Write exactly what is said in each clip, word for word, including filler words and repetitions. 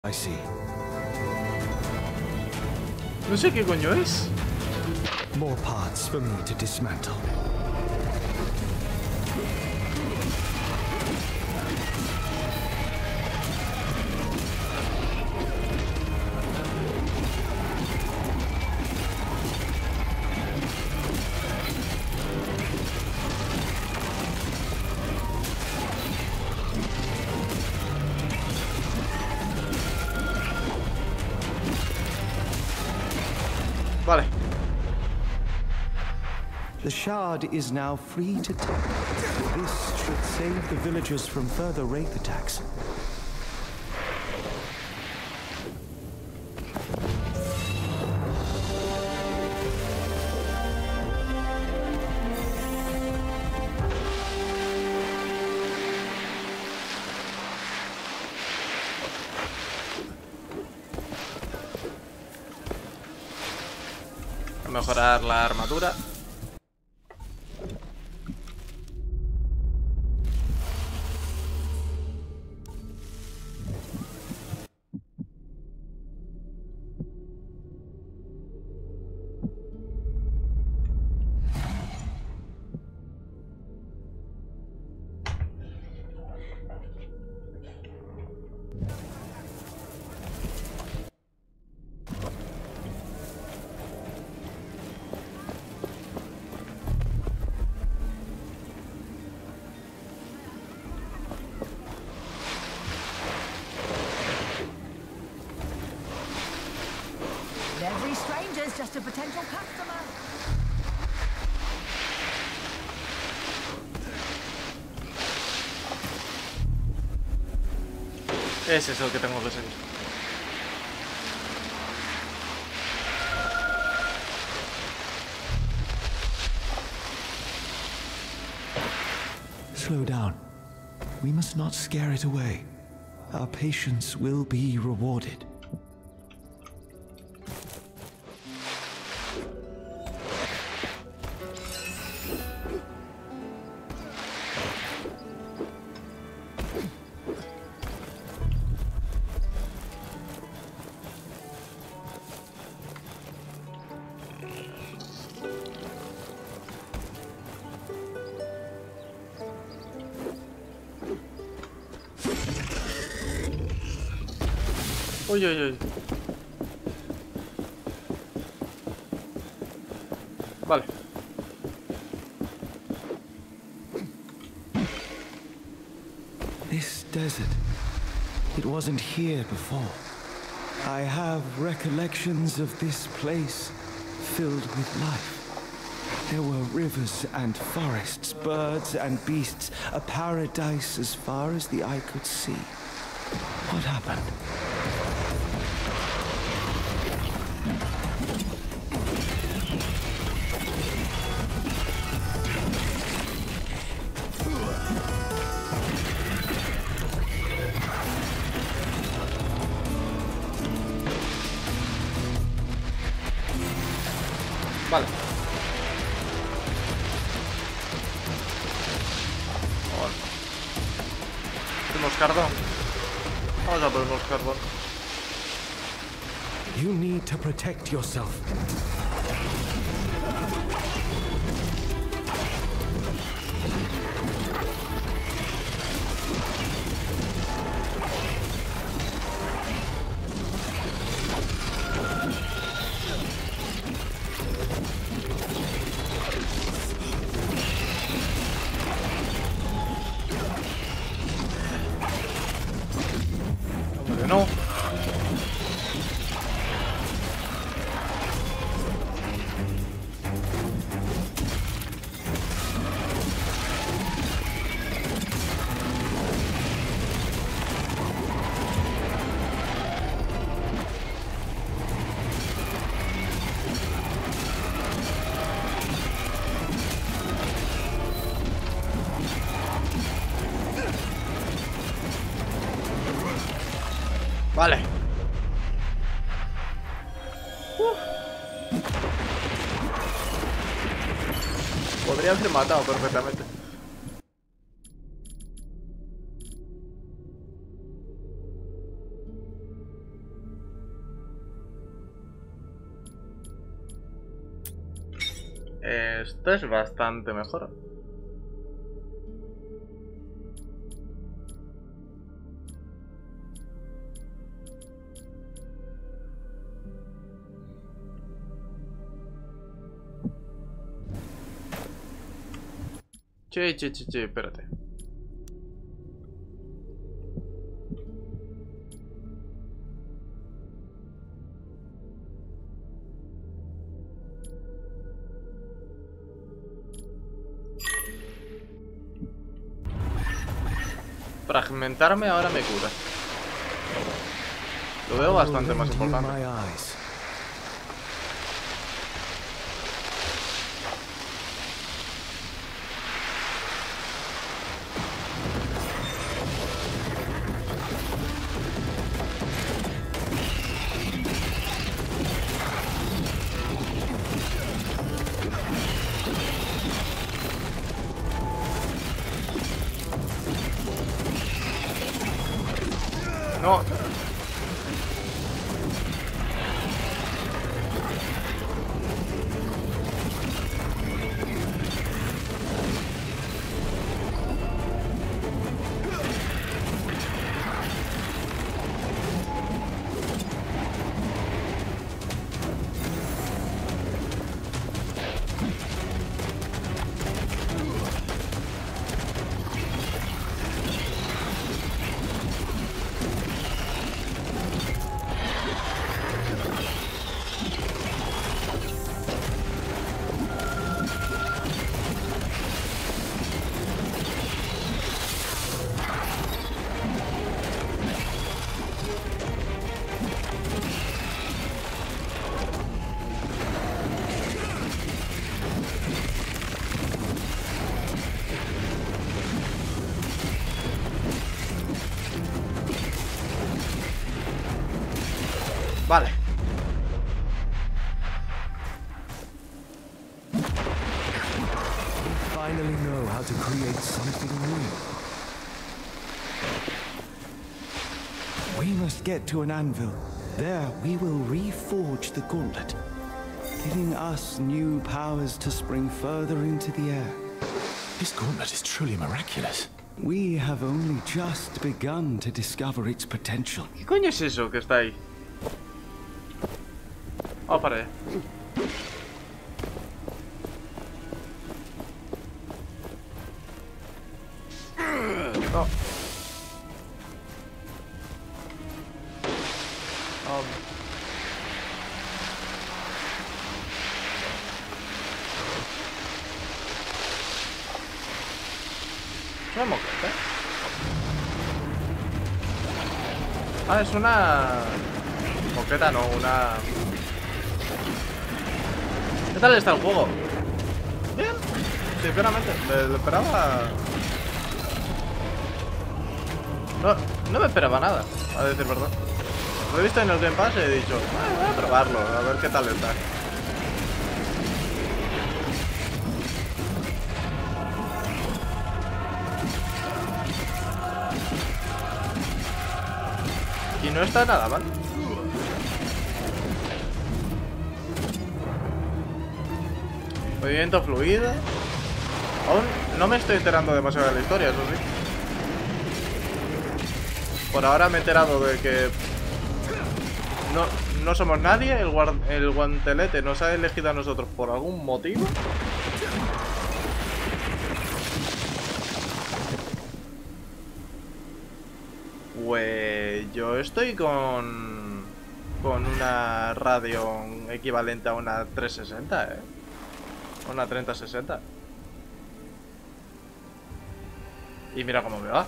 I see. No sé qué coño es. More parts for me to dismantle. Vale. The shard is now free to take. This should save the villagers from further wraith attacks. Mejorar la armadura. Every stranger's just a potential customer. Ese es el que tengo que seguir. Slow down. We must not scare it away. Our patience will be rewarded. Uy, uy, uy. Vale. This desert, it wasn't here before. I have recollections of this place filled with life. There were rivers and forests, birds and beasts, a paradise as far as the eye could see. What happened? Vale. Vale. Tenemos carbón. Vamos a ponernos carbón. You need to protect yourself. Hombre, no. Vale. Uh. Podría haber matado perfectamente. Esto es bastante mejor. Che, che, che, che, espérate. Fragmentarme ahora me cura. Lo veo bastante más importante. No. Vale. Finally know how to create something new. We must get to an anvil. There we will reforge the gauntlet, giving us new powers to spring further into the air. This gauntlet is truly miraculous. We have only just begun to discover its potential. ¿Qué coño es eso que está ahí? Oh, para. No. Um. ¿Una moqueta? Ah, es una... moqueta, no, una... ¿Qué tal está el juego? Bien, sinceramente, me lo esperaba... No, no me esperaba nada, a decir verdad. Lo he visto en el Game Pass y he dicho, ah, voy a probarlo, a ver qué tal está. Y no está nada mal. Movimiento fluido. Aún no me estoy enterando demasiado de la historia, eso sí. Por ahora me he enterado de que no, no somos nadie. El, guard, el guantelete nos ha elegido a nosotros por algún motivo. Pues yo estoy con con una radio equivalente a una trescientos sesenta, eh. Una treinta sesenta. Y mira cómo me va.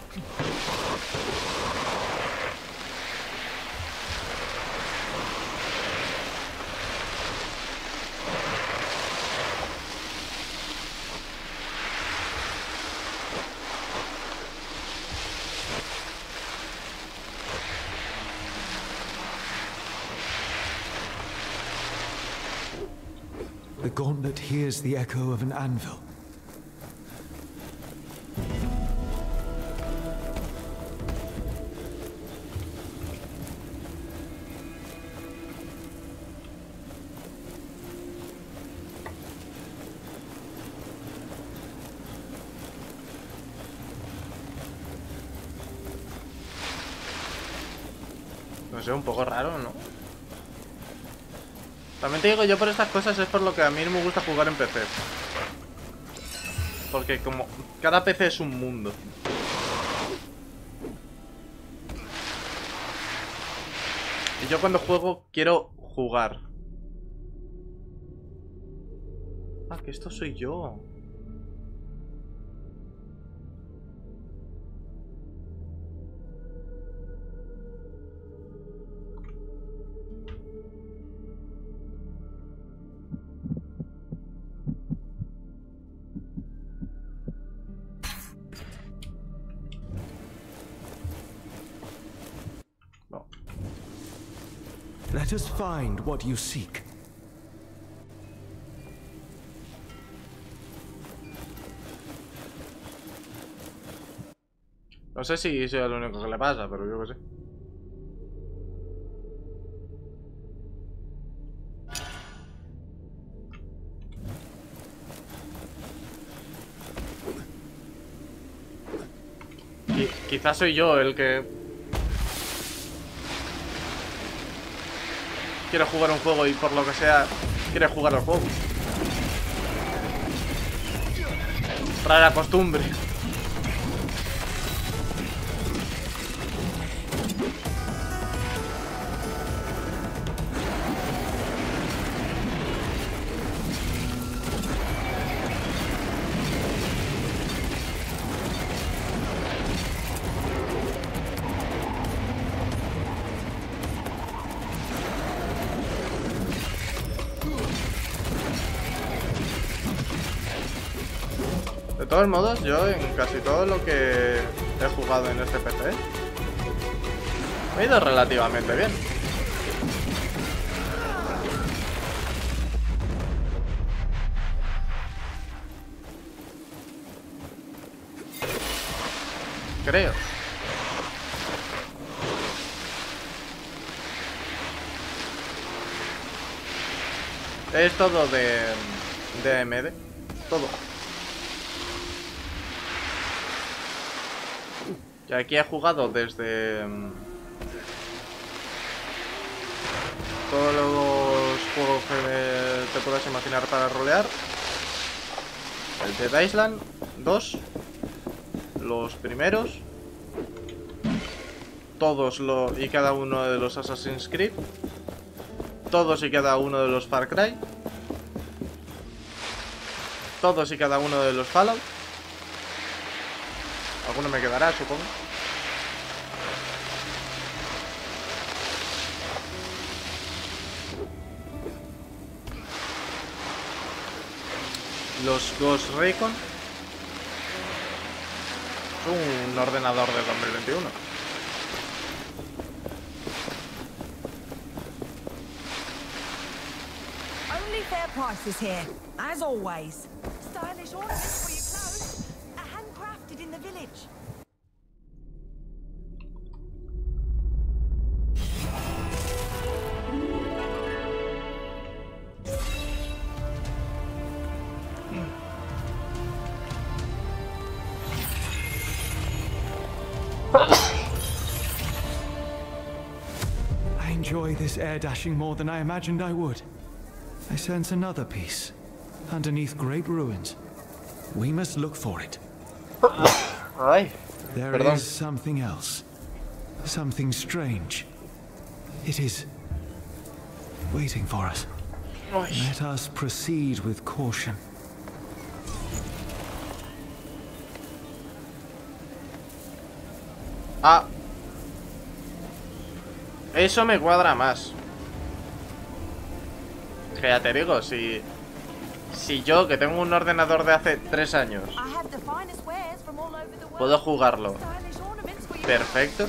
The gauntlet hears the echo of an anvil. No sé, un poco raro, ¿no? También te digo, yo por estas cosas es por lo que a mí no me gusta jugar en P C. Porque como cada P C es un mundo. Y yo cuando juego quiero jugar. Ah, que esto soy yo. No. Let us find what you seek. No sé si soy el único que le pasa, pero yo qué sé. Qui- quizás soy yo el que quiere jugar un juego y por lo que sea quiere jugar al juego. Rara costumbre. De todos modos, yo en casi todo lo que he jugado en este P C me ha ido relativamente bien. Creo. Es todo de, de A M D. Todo. Y aquí he jugado desde um, todos los juegos que me, te puedas imaginar para rolear. El Dead Island dos, los primeros, todos lo, y cada uno de los Assassin's Creed, todos y cada uno de los Far Cry, todos y cada uno de los Fallout. Alguno me quedará, supongo. Los Ghost Recon. Es un ordenador de dos mil veintiuno. Only fair prices here, as always. Stylish ornaments for your clothes, are handcrafted in the village. I enjoy this air dashing more than I imagined I would. I sense another piece, underneath great ruins. We must look for it. Ay, There perdón. is something else. Something strange. It is waiting for us. Ay. Let us proceed with caution. Ah. Eso me cuadra más. Que ya te digo, si... Si yo, que tengo un ordenador de hace tres años, I have the finest wares from all over the world. puedo jugarlo Stylish ornaments for your perfecto,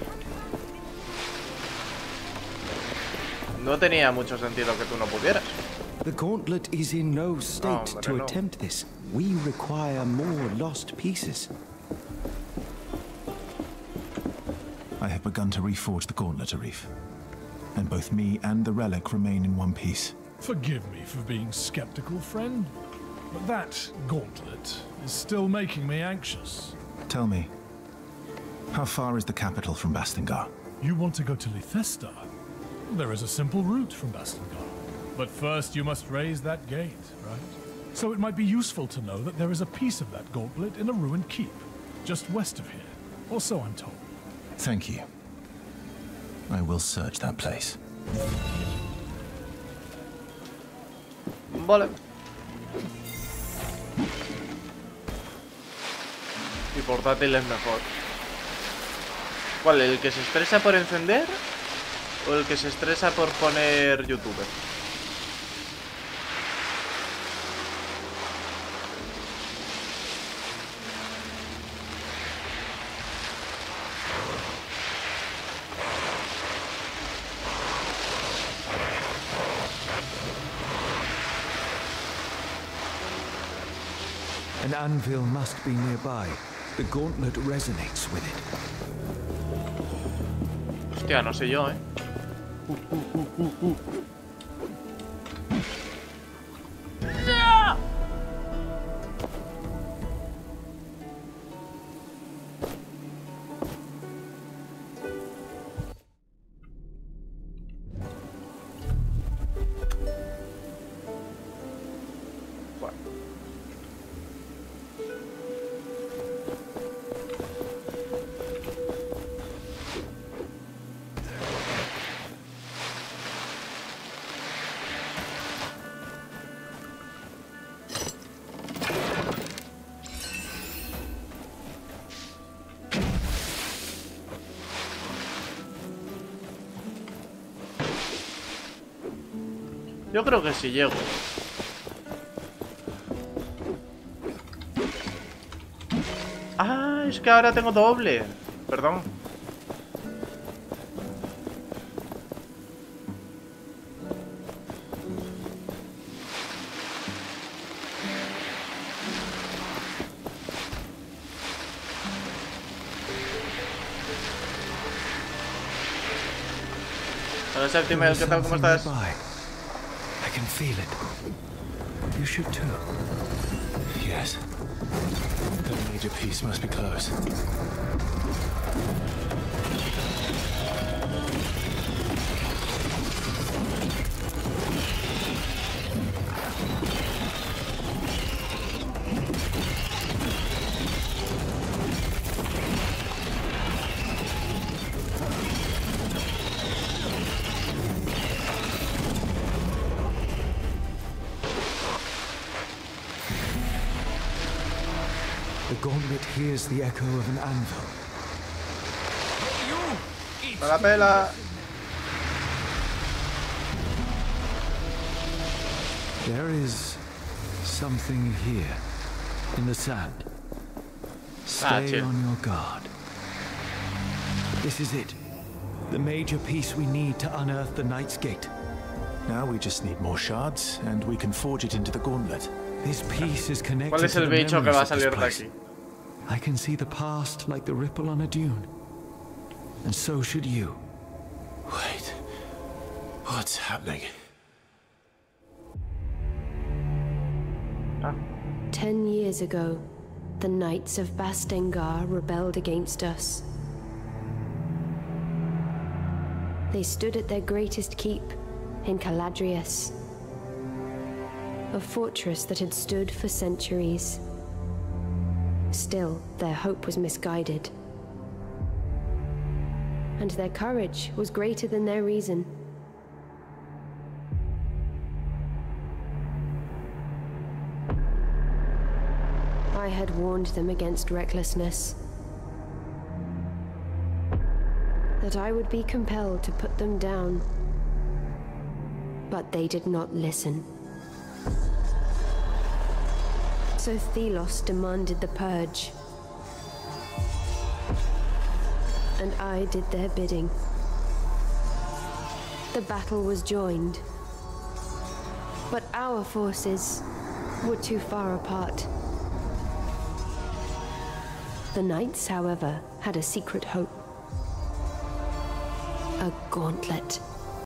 no tenía mucho sentido que tú no pudieras. The gauntlet is in no state hombre, to no. attempt this. We require more lost pieces. I have begun to reforge the gauntlet, Arif. And both me and the relic remain in one piece. Forgive me for being skeptical, friend, but that gauntlet is still making me anxious. Tell me, how far is the capital from Bastingar? You want to go to Lythesta? There is a simple route from Bastengar. But first you must raise that gate, right? So it might be useful to know that there is a piece of that gauntlet in a ruined keep, just west of here. Or so I'm told. Thank you. I will search that place. Vale. Y portátil es mejor. ¿Cuál? ¿El que se estresa por encender? ¿O el que se estresa por poner youtuber? An anvil must be nearby. The gauntlet resonates with it. Hostia, no sé yo, eh. Uh, uh, uh, uh, uh. ¡No! Bueno. Yo creo que sí llego. Ah, es que ahora tengo doble. Perdón. Hola, Septimel, ¿qué tal? ¿Cómo estás? I can feel it. You should too. Yes. The major piece must be close. The gauntlet hears the echo of an anvil. ¡Me la pela! There is something here in the sand. Stay chill. on your guard. This is it. The major piece we need to unearth the Knight's Gate. Now we just need more shards, and we can forge it into the gauntlet. This piece is connected ¿Cuál es to el the bicho que va a memories of this salir de place. aquí? I can see the past like the ripple on a dune. And so should you. Wait. What's happening? Ah. Ten years ago, the Knights of Bastengar rebelled against us. They stood at their greatest keep in Caladrius, a fortress that had stood for centuries. Still, their hope was misguided. And their courage was greater than their reason. I had warned them against recklessness. That I would be compelled to put them down. But they did not listen. So Thelos demanded the purge. And I did their bidding. The battle was joined. But our forces were too far apart. The Knights, however, had a secret hope. A gauntlet.